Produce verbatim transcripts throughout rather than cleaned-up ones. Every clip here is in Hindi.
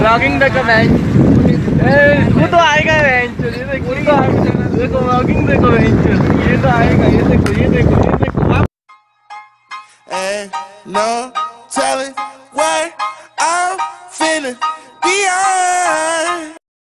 व्लॉगिंग देखो बेंच, वो तो आएगा बेंच, ये देखो देखो व्लॉगिंग देखो बेंच, ये तो आएगा, ये देखो ये देखो ये देखो आप। And no telling what I'm feeling beyond.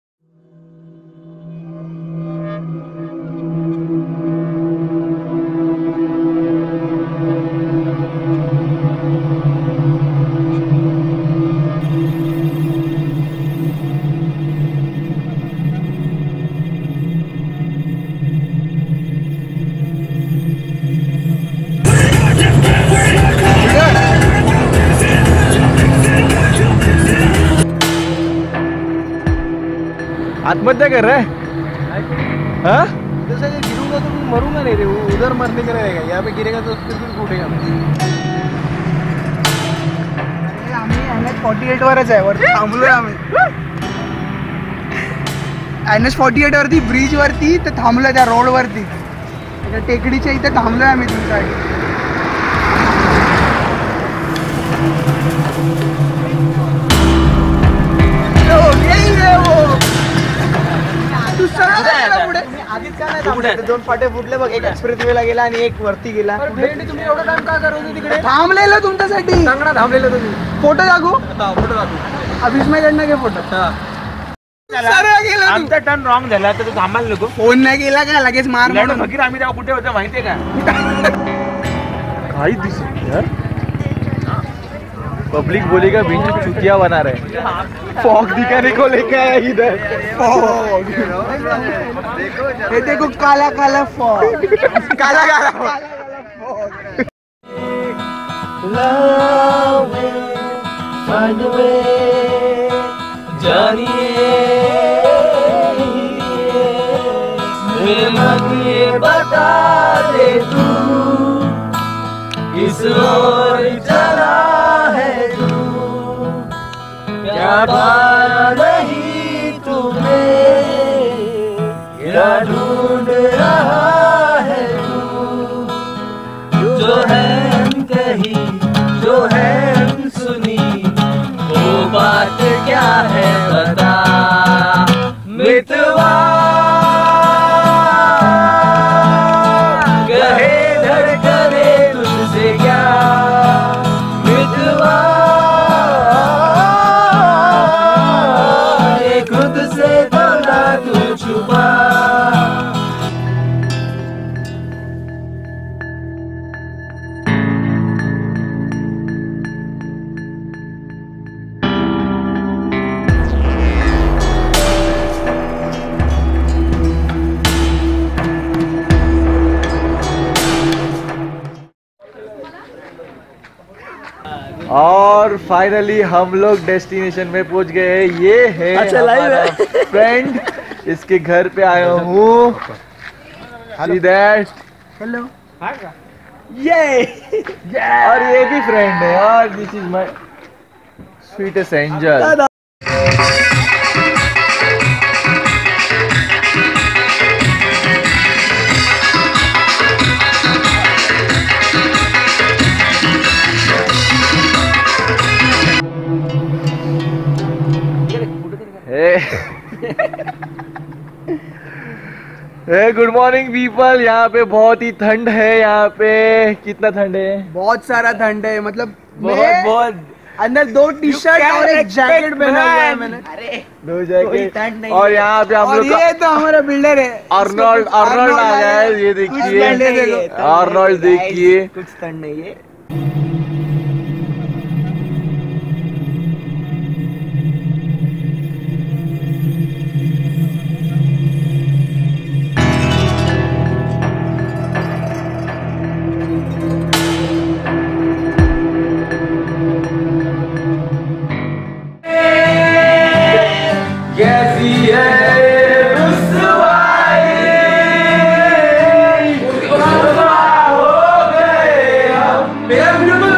आत्महत्या कर रहा है? हाँ? जैसे कि गिरूंगा तो मरूंगा नहीं रे, वो उधर मरने का रहेगा, यहाँ पे गिरेगा तो फिर भी उठेगा। अरे आम्ही एन एच फोर्टी एट वरच आहे, वरती थांबलोय आम्ही एन एच फोर्टी एट वरती, ब्रिज वरती तर थांबलोय, त्या रोड वरती, त्या टेकडीच्या इथे थांबलोय आम्ही तुमच्यासाठी। दोन फाटे फुटले बघ, एक एक्सप्रेस वे ला गेला आणि एक वरती गेला। तुम्ही एवढा टाइम का करत होते तिकडे? थांबलेलो तुमच्यासाठी, चांगला थांबलेलो तुम्ही। फोटो दाखवू? फोटो दाखवू। अभिषेककडनं घे फोटो। आमचा टर्न रॉंग झाला तर तू थांबायला नको? फोन नाही केला का लगेच मार म्हणून? फकीर आम्ही तेव्हा कुठे होतो माहितीये का? काही दिसत यार, पब्लिक बोलेगा बिंचू चुतिया बना रहे, फॉग दिखाने को लेके आया इधर। फॉग ये देखो, काला काला फॉग, काला काला fog. Love will find a way, जानिए मेरे मन ये बता दे तू किस ओर चला है तू, क्या पाया नहीं तूने, क्या ढूंढ रहा है तू, जो है कही जो है सुनी, वो बात क्या है बता मितवा, कहे धड़कने तुझसे क्या मितवा, ये खुद से तो ना तू छुपा। और फाइनली हम लोग डेस्टिनेशन में पहुंच गए हैं। ये है हमारा फ्रेंड, इसके घर पे आया हूँ। See that? हेलो। ये और ये भी फ्रेंड है, और this is my sweetest angel. Good morning people. यहाँ पे बहुत ही ठंड है। यहाँ पे कितना ठंड है? बहुत सारा ठंड है, मतलब बहुत बहुत। अंदर दो टी शर्ट और एक जैकेट पहना हुआ है मैंने। अरे दो जैकेट। और यहाँ पे हम लोग, ये तो हमारा बिल्डर है अर्नोल्ड। अर्नोल्ड आ गया है, ये देखिए अर्नोल्ड, देखिए कुछ ठंड नहीं है। मेरा वीडियो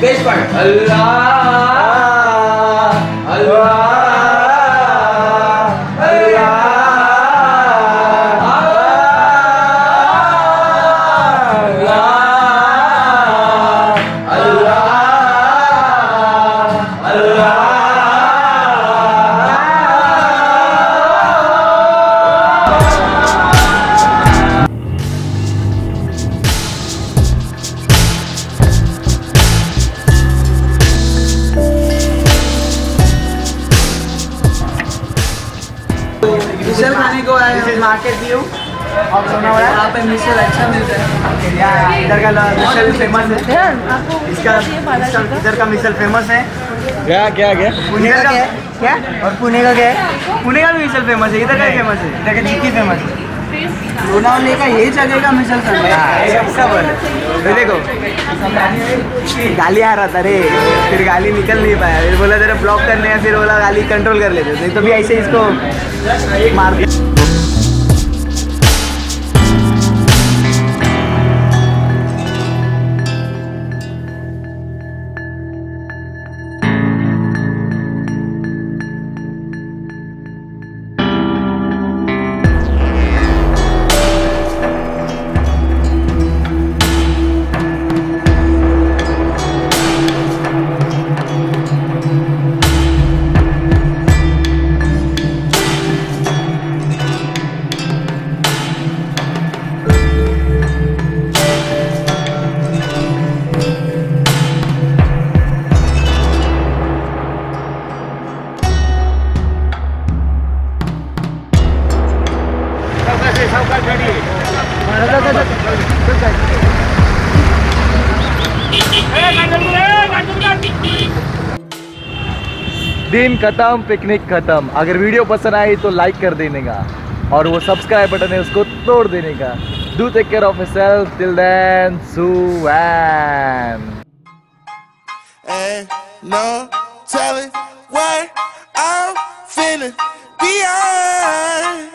बेस्ट पार्ट अल्लाह अल्लाह मिसल खाने को आए मार्केट व्यू और लोनावाला यहाँ पे मिसल अच्छा मिलता है। यहाँ इधर का मिसल फेमस है, इसका इसका- इधर का मिसल फेमस है। क्या क्या क्या पुणे का क्या क्या और पुणे का क्या है? पुणे का भी मिसल फेमस है, इधर का फेमस है, इधर का चिक्की फेमस है। लोनावले का ये जगह का मिसल फेमस है। सब बोले देखो गाली आ रहा था रे, फिर गाली निकल नहीं पाया, फिर बोला तेरे ब्लॉक करने हैं, फिर बोला गाली कंट्रोल कर लेते, नहीं तो भी ऐसे इसको मार दिया। दिन खत्म, पिकनिक खत्म। अगर वीडियो पसंद आई तो लाइक कर देने का और वो सब्सक्राइब बटन है उसको तोड़ देने का। Do take care of yourself till then, सुवैन। Ain't no telling where I'm finna be on.